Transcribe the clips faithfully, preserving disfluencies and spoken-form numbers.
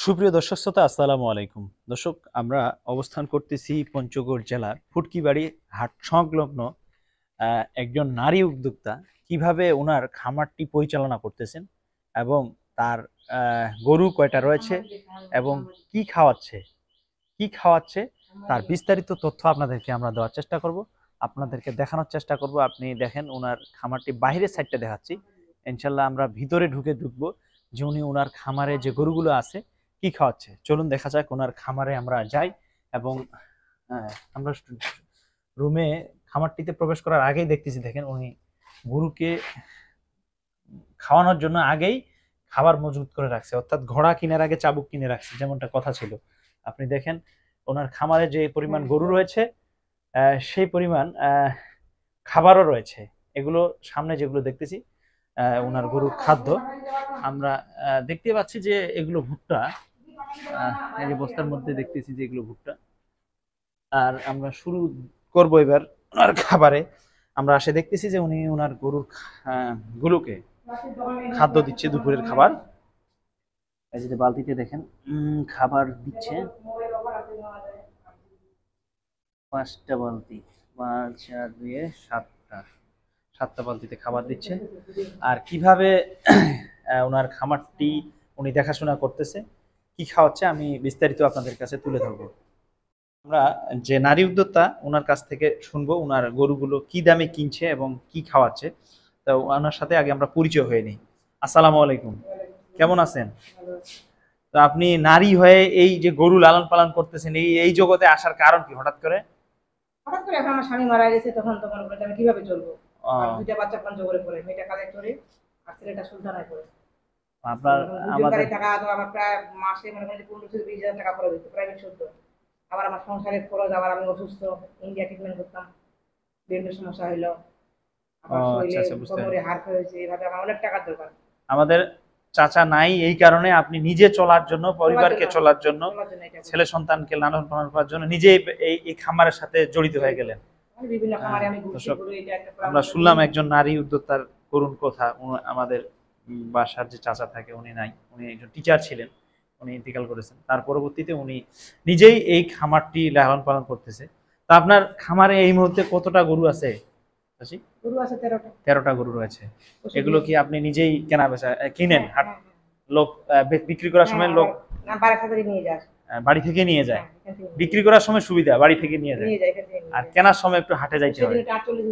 সুপ্রিয় দর্শক শ্রোতা, আসসালামু আলাইকুম। দর্শক, আমরা অবস্থান করতেছি পঞ্চগড় জেলার ফুটকিবাড়ি হাট সংলগ্ন আহ, একজন নারী উদ্যোক্তা কিভাবে ওনার খামারটি পরিচালনা করতেছেন এবং তার আহ, গরু কয়টা রয়েছে এবং কি খাওয়াচ্ছে কি খাওয়াচ্ছে তার বিস্তারিত তথ্য আপনাদেরকে আমরা দেওয়ার চেষ্টা করব, আপনাদেরকে দেখানোর চেষ্টা করব। আপনি দেখেন ওনার খামারটি বাইরের সাইডটা দেখাচ্ছি। ইনশাল্লাহ আমরা ভিতরে ঢুকে ঢুকবো যে উনি ওনার খামারে যে গরুগুলো আছে কি খাওয়াচ্ছে। চলুন দেখা যাক ওনার খামারে আমরা যাই এবং আহ, আমরা রুমে খামারটিতে প্রবেশ করার আগেই দেখতেছি, দেখেন উনি গরুকে খাওয়ানোর জন্য আগেই খাবার মজুত করে রাখছে, অর্থাৎ ঘোড়া কেনার আগে চাবুক কিনে রাখছে, যেমনটা কথা ছিল। আপনি দেখেন ওনার খামারে যে পরিমাণ গরু রয়েছে আহ, সেই পরিমাণ আহ, খাবারও রয়েছে। এগুলো সামনে যেগুলো দেখতেছি আহ, ওনার গরুর খাদ্য আমরা আহ, দেখতে পাচ্ছি যে এগুলো ভুট্টা। আহ, এই যে বস্তার মধ্যে দেখতেছি যে এগুলো ভুট্টা। আর আমরা শুরু করব এবার ওনার খাবারে। আমরা আসে দেখতেছি যে উনি ওনার গরুর আহ, গুলোকে খাদ্য দিচ্ছে, দুপুরের খাবার। এই যে বালতিতে দেখেন উম, খাবার দিচ্ছে পাঁচটা বালতি, পাঁচ আর দুয়ে সাতটা, সাতটা বালতিতে খাবার দিচ্ছে। আর কিভাবে আহ, ওনার খামারটি উনি দেখাশোনা করতেছে, কি খাওয়াচ্ছে, আমি বিস্তারিত আপনাদের কাছে তুলে ধরবো। আমরা যে নারী উদ্যোক্তা ওনার কাছ থেকে শুনবো ওনার গরুগুলো কি দামে কিনছে এবং কি খাওয়াচ্ছে। তো ওনার সাথে আগে আমরা পরিচয় হয়ে নিই। আসসালামু আলাইকুম, কেমন আছেন? তো আপনি নারী হয়ে এই যে গরু লালন পালন করতেছেন, এই এই জগতে আসার কারণ কি? হঠাৎ করে হঠাৎ করে এখন আমার স্বামী মারা গেছে, তখন তো মনে করে আমি কিভাবে চলবো। আর দুইটা বাচ্চা পঞ্চগড়ে পড়ে, মেয়েটা কালেক্টরে আর ছেলেটা সুলতানায় পড়ে। আপনার আমাদের টাকা তো আমার প্রায় মাসে মনে করেন পনেরো থেকে বিশ হাজার টাকা খরচ হতো, প্রাইভেট শুদ্ধ। আবার আমার সংসারের খরচ, আবার আমি অসুস্থ, ইন্ডিয়া ট্রিটমেন্ট করতাম, ব্রেনের সমস্যা হইলো, আবার শরীরে কোমরে হাড় হয়েছে, এভাবে আমার অনেক টাকার দরকার। আমাদের চাচা নাই, এই কারণে আপনি নিজে চলার জন্য, পরিবারকে চলার জন্য, ছেলে সন্তানকে লালন পালন করার জন্য নিজে এই এই খামারের সাথে জড়িত হয়ে গেলেন। বিভিন্ন খামারে আমি ঘুরছি। আমরা শুনলাম একজন নারী উদ্যোক্তার করুণ কথা। আমাদের বাসার যে চাচা থাকে উনি নাই, উনি একজন টিচার ছিলেন, উনি ইন্তেকাল করেছেন। তার পরবর্তীতে উনি নিজেই এই খামারটি লালন পালন করতেছে। তা আপনার খামারে এই মুহূর্তে কতটা গরু আছে? গরু আছে তেরোটা। তেরোটা গরু রয়েছে। এগুলো কি আপনি নিজেই কেনা বেচা কিনেন? হাট লোক বিক্রি করার সময় লোক বাড়ি থেকে নিয়ে যায়? বিক্রি করার সময় সুবিধা, বাড়ি থেকে নিয়ে যায়, আর কেনার সময় একটু হাটে যাইতে হয়।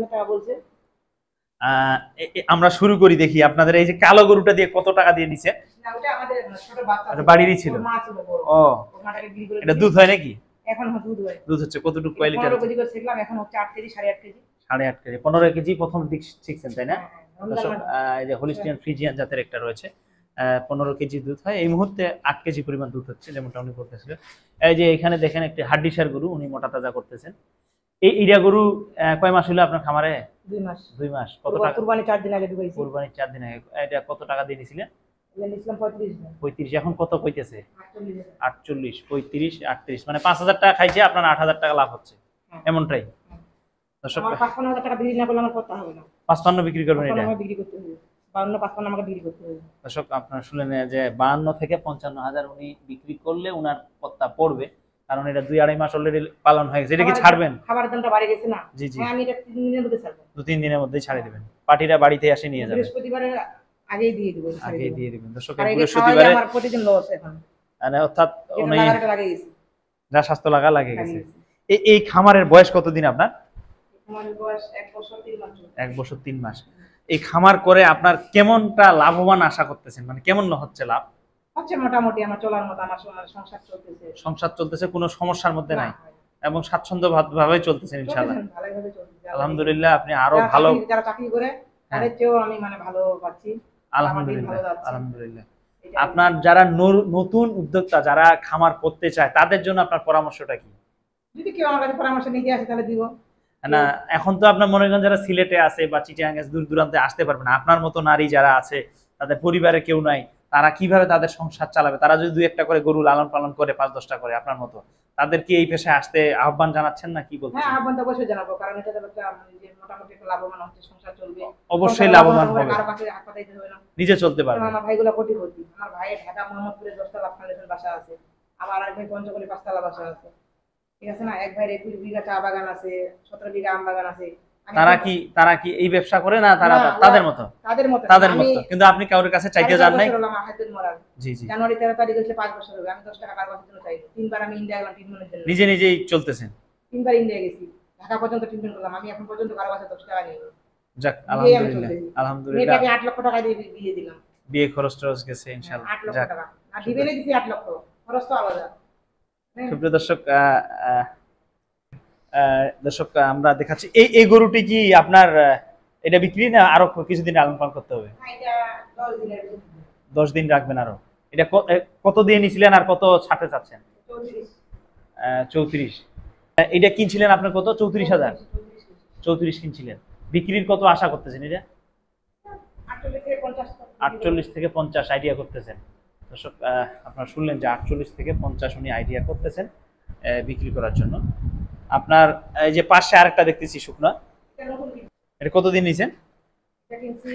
আমরা শুরু করি, দেখি আপনাদের এই যে কালো গরুটা দিয়ে কত টাকা দিয়ে নিছে? বাড়িরই ছিল। ও, এটা দুধ হয় নাকি? এখন দুধ হয়। দুধ হচ্ছে কতটুকু কোয়ালিটি? পনেরো কেজি করে শিখলাম, এখন হচ্ছে আট কেজি, সাড়ে আট কেজি। সাড়ে আট কেজি, পনেরো কেজি প্রথম দিক শিখছেন, তাই না? দর্শক, এই যে হলিস্টিয়ান ফ্রিজিয়ান জাতের একটা রয়েছে, পনেরো কেজি দুধ হয়। এই মুহূর্তে আট কেজি পরিমাণ দুধ হচ্ছে, যেমনটা উনি বলতেছিলেন। এই যে এখানে দেখেন একটি হাড্ডিসার গরু, উনি মোটা তাজা করতেছেন। এই ইরা গরু কয় মাস হলো আপনার খামারে? দুই মাস। দুই মাস। কত টাকা? কুরবানি চার দিন আগে ঢুকাইছি। কুরবানি চার দিন আগে। এটা কত টাকা দিয়ে নিছিলেন? নিছিলাম পঁয়ত্রিশ। পঁয়ত্রিশ। এখন কত কইতেছে? আটচল্লিশ। পঁয়ত্রিশ, আটত্রিশ, মানে পাঁচ হাজার টাকা খাইছে, আপনার আট হাজার টাকা লাভ হচ্ছে, এমনটাই। দর্শক, পাঁচপান্ন হাজার টাকা বিক্রি না করলে আমার করতে হবে না। পাঁচপান্ন বিক্রি করবেন? এটা বিক্রি করতে হবে, বাউন্ন পাঁচপান্ন আমাকে বিক্রি করতে হবে। দর্শক, আপনারা শুনলেন যে বাউন্ন থেকে পঞ্চান্ন হাজার উনি বিক্রি করলে উনার পত্তা পড়বে, কারণ এটা দুই আড়াই মাস অলরেডি পালন হয়ে গেছে। এটা কি ছাড়বেন? খাবারের দামটা বাড়ে গেছে না? জি জি, আমি এটা তিন দিনের মধ্যে ছাড়ব। দু তিন দিনের মধ্যেই ছাড়ে দিবেন। পার্টিরা বাড়িতে এসে নিয়ে যাবে। বৃহস্পতিবারে আগেই দিয়ে দিব। আগেই দিয়ে দিবেন। দর্শক, বৃহস্পতিবারে আমার প্রতিদিন লস এখন, মানে অর্থাৎ উনি লাগে গেছে, যা স্বাস্থ্য লাগা লাগে গেছে। এই এই খামারের বয়স কতদিন আপনার? খামারের বয়স এক বছর তিন মাস। এক বছর তিন মাস। এই খামার করে আপনার কেমনটা লাভবান আশা করতেছেন? মানে কেমন হচ্ছে লাভ? হচ্ছে মোটামুটি আমার চলার মতো, আমার সংসার চলতেছে। সংসার চলতেছে, কোনো সমস্যার মধ্যে নাই এবং স্বাচ্ছন্দ্য ভাবে চলতেছেন ইনশাআল্লাহ। ভালোভাবে চলতেছে আলহামদুলিল্লাহ। আপনি আরো ভালো, যারা চাকরি করে তাদের চেয়েও আমি মানে ভালো পাচ্ছি, আলহামদুলিল্লাহ। আলহামদুলিল্লাহ। আপনার যারা নতুন উদ্যোক্তা, যারা খামার করতে চায়, তাদের জন্য আপনার পরামর্শটা কি? যদি কেউ আমার কাছে পরামর্শ নিতে আসে তাহলে দিব না। এখন তো আপনার মনে করেন যারা সিলেটে আছে বা চিটাগাং দূর দূরান্তে আসতে পারবে না, আপনার মতো নারী যারা আছে, তাদের পরিবারে কেউ নাই, তারা কিভাবে তাদের সংসার চালাবে? তারা যদি দুই একটা করে গরু লালন পালন করে, পাঁচ দশটা করে আপনার মতো, তাদের কি এই পেশায় আসতে আহ্বান জানাচ্ছেন না কি হ্যাঁ, বলতেছেন? আহ্বান তো অবশ্যই জানাবো, কারণ এটা তো একটা যে মোটামুটি একটা লাভবান হচ্ছে, সংসার চলবে, অবশ্যই সংসার লাভবান হবে, হবে, কারো কাছে হাত পাতাইতে হবে না, নিজে চলতে যেমন পারবে। আমার ভাইগুলো কোটিপতি। আমার ভাইয়ের ঢাকা মোহাম্মদপুরে দশতলা ফাউন্ডেশন বাসা আছে, আমার এক ভাই পঞ্চগড়ে পাঁচতলা বাসা আছে, ঠিক আছে না? এক ভাইয়ের একুশ বিঘা চা বাগান আছে, সতেরো বিঘা আম বাগান আছে। আমি তারা এখন কি তারা কি এই ব্যবসা করে না তারা না, তাদের ওরা মতো? তাদের মতো তাদের আমি মতো, কিন্তু আপনি কারোর কাছে চাইতে সাড়ে চার যান নাই? বছর হলো আমার হাজবেন্ড মরার। জি জি। জানুয়ারি তেরো তারিখ হচ্ছে পাঁচ বছর হবে। আমি দশ টাকা কারো কাছে জন্য চাইনি। তিনবার আমি ইন্ডিয়া গেলাম ট্রিটমেন্টের জন্য। নিজে নিজেই চলতেছেন? তিনবার ইন্ডিয়া গেছি, ঢাকা পর্যন্ত ট্রিটমেন্ট করলাম। আমি এখন পর্যন্ত কারো কাছে দশ টাকা নিইনি। যাক, নিজেই আমি আলহামদুলিল্লাহ চলতেছি। আলহামদুলিল্লাহ। মেয়েটাকে আট লক্ষ টাকা দিয়ে বিয়ে দিলাম। বিয়ে খরচ টরচ গেছে হ্যাঁ, ইনশাআল্লাহ। আট লক্ষ যাক, টাকা। আর দিবেনে দিছি আট লক্ষ। খরচ তো আলাদা। হ্যাঁ। সুপ্রিয় দর্শক, আহ, আহ, আহ, দর্শক আমরা দেখাচ্ছি এই এই গরুটি কি আপনার আহ, এটা বিক্রি না আরো কিছুদিন লালন পালন করতে হবে? হ্যাঁ, এটা দশ দিনের ভিতরে। দশ দিন রাখবেন আরো? এটা ক- এ, কত দিয়ে নিছিলেন আর কত ছাড়তে চাচ্ছেন? চৌত্রিশ। আহ, চৌত্রিশ। আহ, এটা কিনছিলেন আপনার কত? চৌত্রিশ হাজার। চৌত্রিশ। চৌত্রিশ কিনছিলেন, বিক্রির কত আশা করতেছেন এটা? আটচল্লিশ থেকে পঞ্চাশ। আটচল্লিশ থেকে পঞ্চাশ আইডিয়া করতেছেন। দর্শক আহ, আপনারা শুনলেন যে আটচল্লিশ থেকে পঞ্চাশ উনি আইডিয়া করতেছেন আহ, বিক্রি করার জন্য। আপনার এই যে পাশে আরেকটা দেখতেছি শুকনা, এটা নতুন কিনছি। এটা কতদিন নিছেন? এটা কিনছি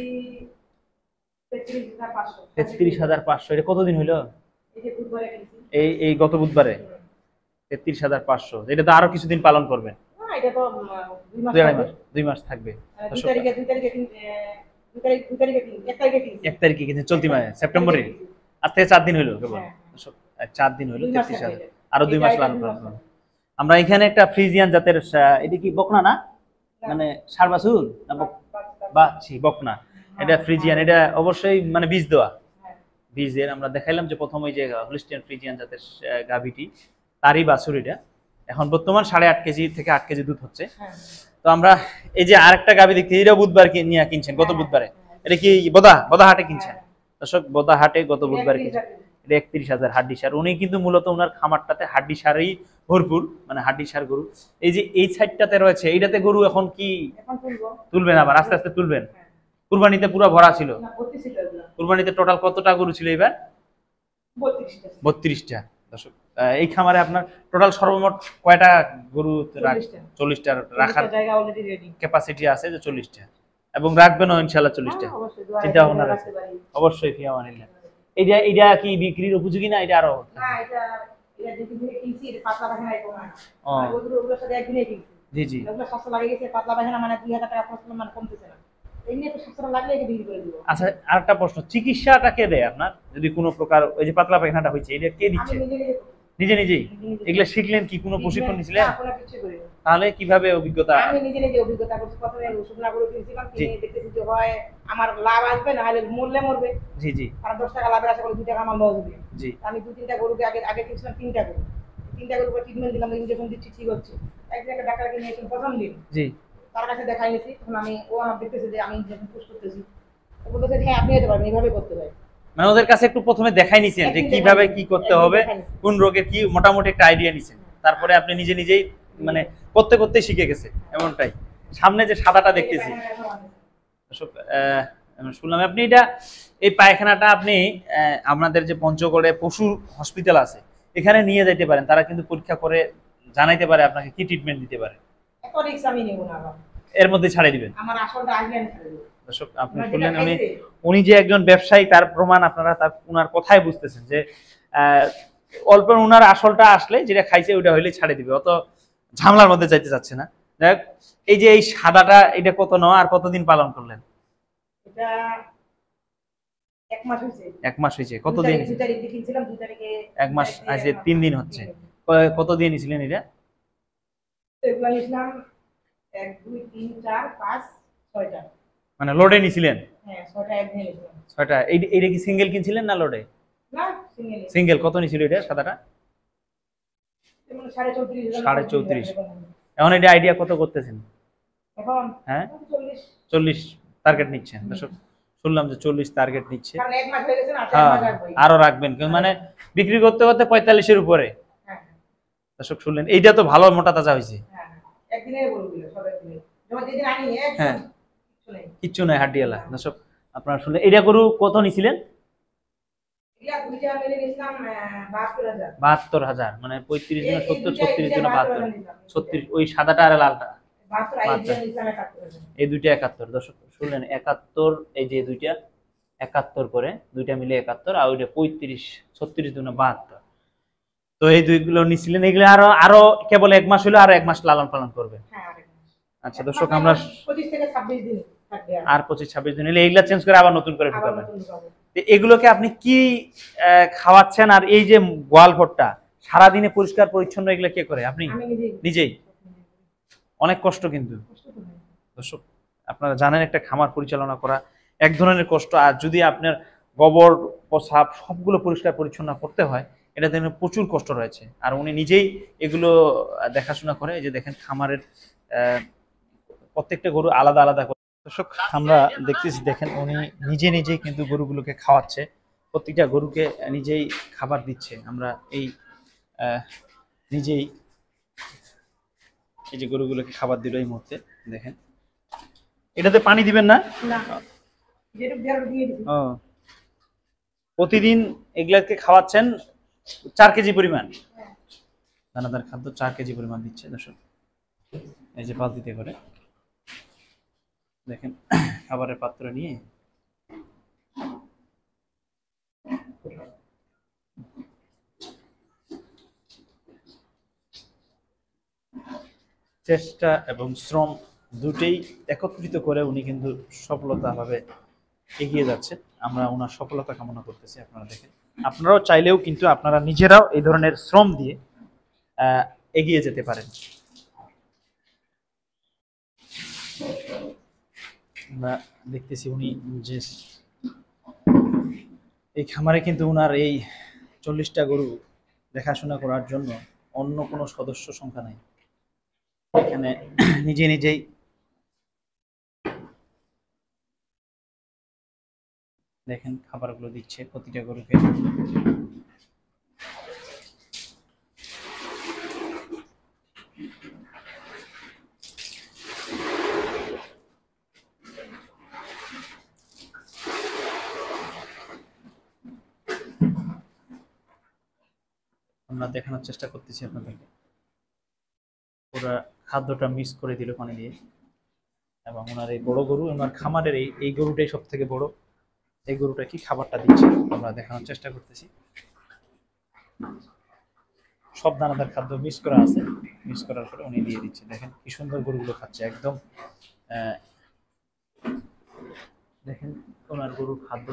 তেত্রিশ হাজার পাঁচশো। তেত্রিশ হাজার পাঁচশো। এটা কতদিন হইলো? এই যে বুধবারে কিনছি। এই এই গত বুধবারে। তেত্রিশ হাজার পাঁচশো, এটা তো আরো কিছুদিন পালন করবেন? না, এটা তো উম, দুই মাস দুই আড়াই থাকবে। মাস, দুই মাস থাকবে। আহ, দুই দর্শক, তারিখে দুই তারিখে কিন- আহ, দুই তারিখ দুই তারিখে কিন- এক তারিখে কিনছি। এক তারিখে কিন্তু চলতি মাসে সেপ্টেম্বরে, এক তারিখে কিনছি। আজ থেকে চার দিন হইলো কেবল। হ্যাঁ। দর্শক, আহ, চার দিন হইলো দুই মাস তেত্রিশ হাজার, থাকবে। আরো দুই এটা- মাস এটা লালন দুই পালন মাস করবেন। আমরা এখানে একটা ফ্রিজিয়ান জাতের আহ, এটা কি বকনা না, মানে ষাড় বাছুর না বক- বাচ্ছি বকনা? এটা ফ্রিজিয়ান, এটা অবশ্যই মানে বীজ দেওয়া। হ্যাঁ। বীজের আমরা দেখাইলাম যে প্রথম ওই যে হলিস্টিয়ান ফ্রিজিয়ান জাতের আহ, গাভীটি, তারই বাছুর এটা। এখন বর্তমান সাড়ে আট কেজি থেকে আট কেজি দুধ হচ্ছে। হ্যাঁ। তো আমরা এই যে আরেকটা গাভী দেখি, এটা বুধবার কি নিয়ে কিনছেন, গত বুধবারে? এটা কি বোদা বোদা হাটে কিনছেন? দর্শক, বোদা হাটে গত বুধবার কিনছেন। এটা একত্রিশ হাজার হাড্ডি সার। উনি কিন্তু মূলত ওনার খামারটাতে হাড্ডি সারই ভরপুর, মানে হাড্ডি সার গরু। এই যে এই সাইডটাতে রয়েছে, এইটাতে গরু এখন কি এখন তুলবো। তুলবেন? আবার আস্তে আস্তে তুলবেন? হ্যাঁ। কুরবানিতে পুরো ভরা ছিল? না, ভর্তি ছিল এগুলো। কুরবানিতে টোটাল কতটা গরু ছিল এবার? বত্রিশটা। বত্রিশটা। দর্শক, আহ, এই খামারে আপনার টোটাল সর্বমোট কয়টা গরু রাখ- চল্লিশটা। চল্লিশটা রাখার চল্লিশটা জায়গা অলরেডি রেডি। ক্যাপাসিটি আছে যে চল্লিশটা, এবং রাখবেনও ইনশাল্লাহ চল্লিশটা। হ্যাঁ, অবশ্যই দোয়া চিন্তা ভাবনা রাখতে আছে পারি। অবশ্যই, ফিয়া মানিল্লাহ। এটা এটা কি বিক্রির উপযোগী না? এটা আরো না, এটা এটা যেদিন থেকে কিনছি, এটা পাতলা পায়খানা এরকম হয় না। ও। মানে ওগুলো ওগুলোর সাথে একদিনেই কিনছি। জি জি। ওগুলো সস্তা লাগে গেছে, পাতলা পায়খানা মানে দুই হাজার টাকা খরচ করলে মানে কমতেছে না। এমনি একটু সস্তা লাগলে এটা বিক্রি করে দিব। আচ্ছা, আরেকটা প্রশ্ন, চিকিৎসাটা কে দেয় আপনার? যদি কোনো প্রকার ওই যে পাতলা পায়খানাটা হয়েছে, এটা কে আমি দিচ্ছে? নিজে নিজে করি। নিজে নিজেই? নিজে নিজে এগুলা শিখলেন কি, কোনো প্রশিক্ষণ নিছিলেন? না, কোনো কিছু করি না। তাহলে কিভাবে অভিজ্ঞতা? আমি নিজে নিজে অভিজ্ঞতা করছি। প্রথমে শুকনা গরু কিনছিলাম, জি। কিনে দেখতেছি যে হয় আমার লাভ আসবে, না হলে মরলে মরবে। জি জি আর দশ টাকা লাভের আশা করে দুই টাকা আমার লস হবে। জি। আমি দু তিনটা গরুকে আগে আগে কিনছিলাম, তিনটা গরু। তিনটা গরুকে ট্রিটমেন্ট দিলাম, ইঞ্জেকশন দিচ্ছি, ঠিক হচ্ছে। একদিন একটা ডাক্তারকে নিয়ে এসেছিলাম প্রথম দিন, জি। তার কাছে দেখাই নিয়েছি। তখন আমি ও আমার দেখতেছে যে আমি ইঞ্জেকশন পুশ করতেছি। ও বলতেছে হ্যাঁ আপনি যেতে পারবেন, এইভাবে করতে হয়। মানে ওদের কাছে একটু প্রথমে দেখাই নিছেন যে একদিন কিভাবে দেখাই কি নিছি, করতে একদিন হবে, দেখাই নিছি। কোন রোগের কি মোটামুটি একটা আইডিয়া নিছেন, তারপরে আপনি নিজে নিজেই মানে করতে করতে শিখে গেছে এমনটাই। সামনে যে সাদাটা দেখতেছি, দর্শক, আহ, আমি শুনলাম আপনি এটা এই পায়খানাটা আপনি আহ, আপনাদের যে পঞ্চগড়ে পশু হসপিটাল আছে এখানে নিয়ে যেতে পারেন, তারা কিন্তু পরীক্ষা করে জানাইতে পারে আপনাকে কি ট্রিটমেন্ট দিতে পারে। এত রিস্ক আমি নেব না বাবা। এর মধ্যে ছাড়িয়ে দিবেন। আমার আসলটা আগে আমি ছেড়ে দেব। দর্শক, আপনি আমার শুনলেন, যেটা উনি খাইছে। উনি যে একজন ব্যবসায়ী তার প্রমাণ আপনারা তার উনার কথাই বুঝতেছেন যে আহ, অল্প উনার আসলটা আসলে যেটা খাইছে ওইটা হইলে ছাড়ে দিবে, অত ঝামেলার মধ্যে যাইতে চাচ্ছে না। দেখ, এই যে এই সাদাটা এটা কত নেওয়া আর কতদিন পালন করলেন? এটা এক মাস হয়েছে। এক মাস হয়েছে। দুই কতদিন? তারিখ- দুই তারিখে কিনছিলাম, দুই তারিখে এক মাস দুই তারিখে আছে, এক মাস। তিন দিন হচ্ছে। ক- কত দিয়ে নিছিলেন এটা? এগুলো নিয়েছিলাম এক দুই তিন চার পাঁচ ছয়টা। মানে লোডে নিছিলেন? হ্যাঁ, ছয়টা এক দিনে নিয়েছিলাম। ছয়টা। এই এইটা কি সিঙ্গেল কিনছিলেন না লোডে? না, সিঙ্গেল। সিঙ্গেল। কত নিছিল এটা সাদাটা? যেমন সাড়ে চৌত্রিশ হাজার। সাড়ে চৌত্রিশ। এখন এটা আইডিয়া কত করতেছেন? এখন হ্যাঁ, চল্লিশ। চল্লিশ টার্গেট নিচ্ছেন। দর্শক, শুনলাম যে চল্লিশ টার্গেট নিচ্ছে। কারণ এক মাস হয়ে গেছে না, হ্যাঁ, এক মাস রাখবোই। আরো রাখবেন, কিন্তু মানে বিক্রি করতে করতে পঁয়তাল্লিশের উপরে। হ্যাঁ, দর্শক শুনলেন, এইটা তো ভালো মোটা তাজা হয়েছে। হ্যাঁ, একদিনে বলে দিল, সব একদিনে। যেমন যেদিন আনি এক হ্যাঁ, কিছু নেই। কিচ্ছু নাই হাড্ডিয়ালা। দর্শক, আপনারা শুনলেন, এটা গরু কত নিছিলেন? ইয়া দুইটা মিলে নিছিলাম বাহাত্তর হাজার। বাহাত্তর হাজার মানে পঁয়ত্রিশ এই গুণে এই সত্তর, দুইটা এই ছত্রিশ দুইটা গুণে বাহাত্তর বাহাত্তর, হাজার নিলাম। ছত্রিশ, ওই সাদাটা আর লালটা বাহাত্তর এই দুইটা বাহাত্তর। নিছিলাম একাত্তর হাজার। এই দুইটা একাত্তর, দর্শক শুনলেন, একাত্তর, এই যে দুইটা একাত্তর করে, দুইটা মিলে একাত্তর, আর ওইটা পঁয়ত্রিশ, ছত্রিশ দুগুণে বাহাত্তর। তো এই দুইগুলো নিছিলেন, এগুলো আরো আরো কেবল এক মাস হলো, আরো এক মাস লালন পালন করবে। হ্যাঁ আরেক মাস। আচ্ছা এক দর্শক, মাস আমরা পঁচিশ থেকে ছাব্বিশ দিন থাকবে আর। আর পঁচিশ ছাব্বিশ দিন হলে এইগুলা চেঞ্জ করে আবার নতুন করে আবার ঢুকাবেন। নতুন ঢুকাবো। তো এগুলোকে আপনি কি আহ, খাওয়াচ্ছেন? আর এই যে গোয়াল ঘরটা সারাদিনে পরিষ্কার পরিচ্ছন্ন এগুলো কে করে? আপনি আমি নিজেই নিজেই? অনেক কষ্ট কিন্তু কষ্ট তো হয়। দর্শক, আপনারা জানেন একটা খামার পরিচালনা করা এক ধরনের কষ্ট, আর যদি আপনার গোবর প্রসাব সবগুলো পরিষ্কার পরিচ্ছন্ন করতে হয়, এটা জন্য প্রচুর কষ্ট রয়েছে। আর উনি নিজেই এগুলো দেখাশোনা করে। এই যে দেখেন খামারের আহ, প্রত্যেকটা গরু আলাদা আলাদা করে। দর্শক, আমরা দেখতেছি, দেখেন উনি নিজে নিজেই কিন্তু গরুগুলোকে খাওয়াচ্ছে, প্রত্যেকটা গরুকে নিজেই খাবার দিচ্ছে। আমরা এই আহ, নিজেই এই যে গরুগুলোকে খাবার দিল এই মুহূর্তে, দেখেন। এটাতে পানি দিবেন না? না, যেটুকু দেওয়ার দিয়ে দিবি। ও, প্রতিদিন এগুলাকে খাওয়াচ্ছেন চার কেজি পরিমাণ দানাদার খাদ্য, চার কেজি পরিমাণ দিচ্ছে দর্শক। এই যে বালতিতে করে, দেখেন খাবারের পাত্র নিয়ে চেষ্টা এবং শ্রম দুটেই একত্রিত করে উনি কিন্তু সফলতাভাবে এগিয়ে যাচ্ছে। আমরা ওনার সফলতা কামনা করতেছি। আপনারা দেখেন, আপনারাও চাইলেও কিন্তু আপনারা নিজেরাও এই ধরনের শ্রম দিয়ে আহ, এগিয়ে যেতে পারেন। আমরা দেখতেছি উনি যে এই খামারে কিন্তু উনার এই চল্লিশটা গরু দেখাশোনা করার জন্য অন্য কোনো সদস্য সংখ্যা নাই। এখানে নিজে নিজেই দেখেন খাবারগুলো দিচ্ছে প্রতিটা গরুকে। আমরা দেখানোর চেষ্টা করতেছি আপনাদেরকে। পুরা খাদ্যটা মিক্স করে দিল পানি দিয়ে। এবং ওনার এই বড় গরু, ওনার খামারের এই এই গরুটাই সব থেকে বড়। এই গরুটা কি খাবারটা দিচ্ছে আমরা দেখানোর চেষ্টা করতেছি। সব দানাদার খাদ্য মিক্স করা আছে, মিক্স করার পরে উনি দিয়ে দিচ্ছে। দেখেন কি সুন্দর গরুগুলো খাচ্ছে একদম। আহ, দেখেন ওনার গরুর খাদ্য।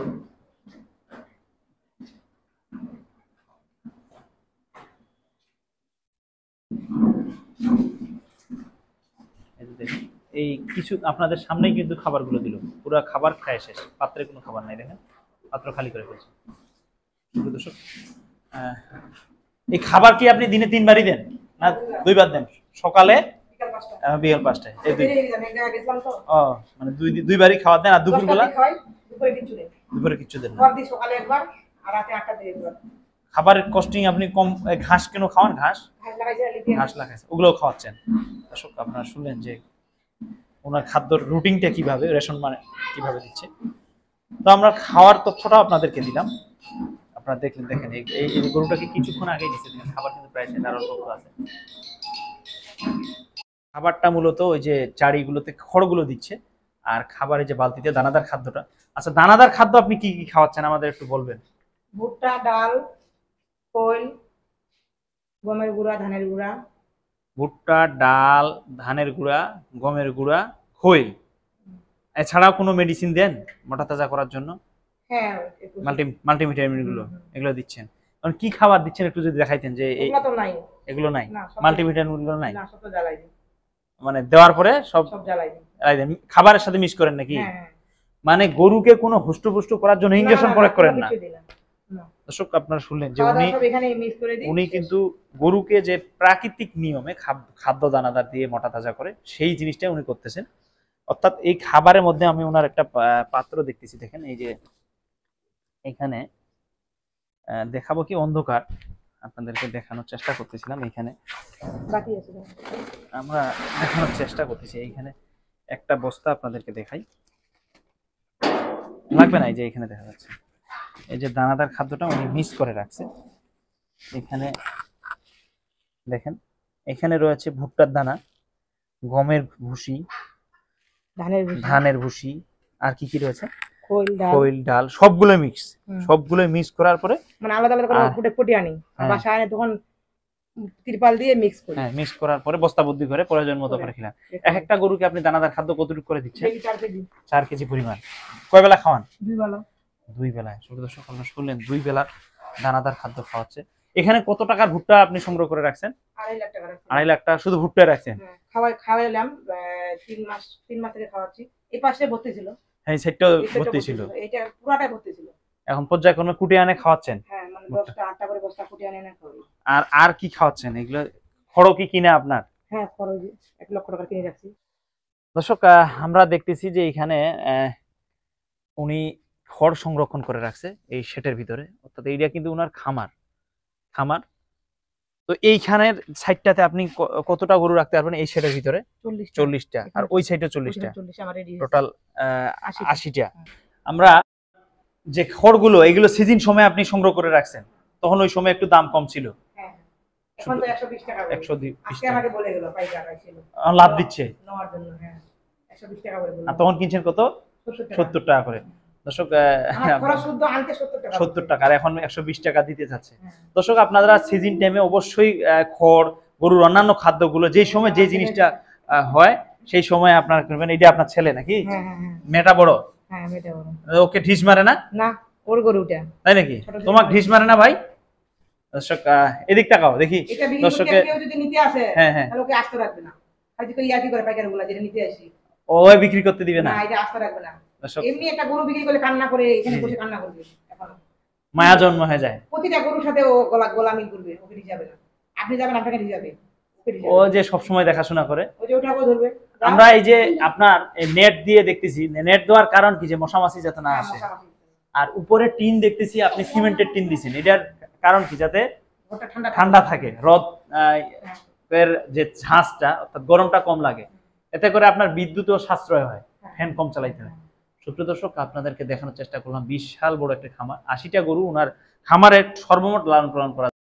এই যে দেখেন, এই কিছু আপনাদের সামনেই কিন্তু খাবারগুলো দিল, পুরো খাবার খায় শেষ, পাত্রে কোনো খাবার নাই। দেখেন পাত্র খালি করে ফেলছে। দর্শক, আহ, এই খাবার কি আপনি দিনে তিনবারই দেন না দুইবার দেন? সকালে, বিকাল পাঁচটা। আহ, বিকেল পাঁচটায়, এই দুই। বেরিয়ে গেলাম, এক জায়গায় গেছিলাম তো। ও, মানে দুই দুইবারই খাবার দেন। আর দুপুর দশটার বেলা? দিকে খাওয়াই, দুপুরে কিছু নেই। দুপুরে কিচ্ছু দেন না? খাবার দিই সকালে একবার আর রাতে আটটার দিকে একবার। খাবারের কস্টিং আপনি কম, এই ঘাস কেন খাওয়ান? ঘাস ঘাস লাগাইছে আর লিখে ঘাস লাগাইছে, ওগুলোও খাওয়াচ্ছেন। দর্শক, আপনারা শুনলেন যে ওনার খাদ্যর রুটিনটা কিভাবে, রেশন মানে কিভাবে দিচ্ছে। তো আমরা খাওয়ার তথ্যটা আপনাদেরকে দিলাম, আপনারা দেখলেন। দেখেন এই এই এই গরুটাকে কিছুক্ষণ আগেই দিচ্ছে, দেখেন খাবার কিন্তু প্রায় শেষ, আরো অল্প আছে। খাবারটা মূলত ওই যে চারিগুলোতে খড়গুলো দিচ্ছে, আর খাবারের যে বালতিতে দানাদার খাদ্যটা। আচ্ছা, দানাদার খাদ্য আপনি কি কি খাওয়াচ্ছেন আমাদের একটু বলবেন? ভুট্টা, ডাল, খোল, গমের গুঁড়া, ধানের গুঁড়া। ভুট্টা, ডাল, ধানের গুঁড়া, গমের গুঁড়া, খৈল। এছাড়াও কোনো মেডিসিন দেন মোটা তাজা করার জন্য? হ্যাঁ, মাল্টি মাল্টিভিটামিন গুলো এগুলো দিচ্ছেন? কারণ কি খাবার দিচ্ছেন একটু যদি দেখাইতেন। যে এই এগুলো তো নাই, এগুলো নাই, না সব মাল্টিভিটামিন গুলো নাই? না, সব তো জ্বালাই দিই। মানে দেওয়ার পরে সব সব জ্বালাই দিই। জ্বালাই দেন, খাবারের সাথে মিক্স করেন নাকি? হ্যাঁ হ্যাঁ। মানে গরুকে কোনো হুষ্টপুষ্ট করার জন্য ইনজেকশন প্রয়োগ করেন না? কিছু দিই না। না। দর্শক, আপনারা শুনলেন যে খাওয়া উনি দাওয়া সব এখানেই মিক্স করে দিই। উনি কিন্তু গরুকে যে প্রাকৃতিক নিয়মে খাব- খাদ্য দানাদার দিয়ে মোটা তাজা করে, সেই জিনিসটাই উনি করতেছেন। অর্থাৎ এই খাবারের মধ্যে আমি ওনার একটা পা- পাত্র দেখতেছি। দেখেন এই যে এখানে আহ, দেখাবো কি অন্ধকার, আপনাদেরকে দেখানোর চেষ্টা করতেছিলাম। এখানে বাকি আছে তো। আমরা দেখানোর চেষ্টা করতেছি। এইখানে একটা বস্তা আপনাদেরকে দেখাই, লাগবে না? এই যে এখানে দেখা যাচ্ছে এই যে দানাদার খাদ্যটা উনি মিক্স করে রাখছে। এখানে দেখেন, এখানে রয়েছে ভুট্টার দানা, গমের ভুসি, ধানের ভুসি, ধানের ভুসি, আর কি কি রয়েছে, খৈল ডাল, খৈল ডাল, সবগুলো মিক্স, সবগুলো মিক্স করার পরে মানে আলাদা আলাদা করে ফুটে ফুটে আনি, বাসায় আনে তখন ত্রিপাল দিয়ে মিক্স করি। হ্যাঁ, মিক্স করার পরে বস্তাবদ্ধি করে প্রয়োজন মতো করে খেলাম। এক একটা গরুকে আপনি দানাদার খাদ্য কতটুকু করে দিচ্ছেন? চার কেজি। চার কেজি পরিমাণ। কয় বেলা খাওয়ান? দুই বেলা। দুই বেলায়। ছোট দর্শক আপনারা শুনলেন, দুই বেলা দানাদার খাদ্য খাওয়াচ্ছে। এখানে কত টাকার ভুট্টা আপনি সংগ্রহ করে রাখছেন? আড়াই লাখ টাকা রাখছি। আড়াই লাখ টাকা শুধু ভুট্টা রাখছেন? খাওয়াই খাওয়াইলাম তিন মাস তিন মাস থেকে খাওয়াচ্ছি। এই পাশে ভর্তি ছিল, হ্যাঁ এই সাইডটাও ভর্তি ছিল, এটা পুরাটাই ভর্তি ছিল। এখন পর্যায়ক্রমে কুটে আনে খাওয়াচ্ছেন? হ্যাঁ, মানে দশটা আটটা করে বস্তা কুটে আনে না খাওয়াই। আর আর কি খাওয়াচ্ছেন? এগুলো খড় কি কিনে আপনার? হ্যাঁ, খড় এক লক্ষ টাকা কিনে রাখছি। দর্শক আমরা দেখতেছি যে এখানে উনি খড় সংরক্ষণ করে রাখছে এই শেটের ভিতরে, অর্থাৎ এইটা কিন্তু উনার খামার খামার তো এইখানের সাইডটাতে আপনি কতটা গরু রাখতে পারবেন এই শেডের ভিতরে? চল্লিশটা। আর ওই সাইডে চল্লিশটা, টোটাল আশিটা। আমরা যে খড়গুলো এগুলো সিজন সময় আপনি সংগ্রহ করে রাখছেন, তখন ওই সময় একটু দাম কম ছিল, এখন তো একশো বিশ টাকা, একশো বিশ আজকে আমাকে বলে গেল পাইকার ছিল লাভ দিচ্ছে নেওয়ার জন্য। হ্যাঁ, একশো বিশ টাকা করে বলল। আর তখন কিনছেন কত? সত্তর টাকা করে। দর্শক সত্তর টাকা, আর এখন একশো বিশ টাকা দিতে যাচ্ছে। দর্শক আপনারা সিজন টাইমে অবশ্যই খড়, গরুর অন্যান্য খাদ্যগুলো যেই সময় যে জিনিসটা হয় সেই সময় আপনারা করবেন। এটা আপনার ছেলে নাকি? মেয়েটা বড়? হ্যাঁ, মেয়েটা বড়। ওকে ঢিস মারে না? না, ওর গরুটা। তাই নাকি? তোমাকে ঢিস মারে না ভাই? দর্শক এদিক তাকাও দেখি। দর্শকে কেউ যদি নিতে আসে তাহলে ওকে আস্তে রাখবে না, খালি কই ইয়াকি করে পাইকারগুলা যেটা নিতে আসি ওই বিক্রি করতে দিবে না? না, এটা আস্তে রাখবে না। এমনি একটা গরু বিক্রি করলে কান্না করে এখানে বসে কান্না করবে, এখন মায়া জন্ম হয়ে যায়। প্রতিটা গরুর সাথে ও গলা গোলামি করবে, ওকে দিয়ে যাবে না। আপনি যাবেন, আপনাকে দিয়ে যাবে। ও যে সব সময় দেখাশোনা করে, ওই যে ওটাকে ধরবে। আমরা এই যে আপনার নেট দিয়ে দেখতেছি, নেট দেওয়ার কারণ কি? যে মশা মাছি যাতে না আসে। আর উপরে টিন দেখতেছি আপনি সিমেন্টের টিন দিয়েছেন, এটার কারণ কি? যাতে ঠান্ডা থাকে, রদ এর যে ঝাঁজটা অর্থাৎ গরমটা কম লাগে, এতে করে আপনার বিদ্যুৎও সাশ্রয় হয়, ফ্যান কম চালাইতে হয়। সুপ্রিয় দর্শক আপনাদেরকে দেখানোর চেষ্টা করলাম বিশাল বড় একটা খামার, আশিটা গরু উনার খামারে সর্বমোট লালন পালন করা।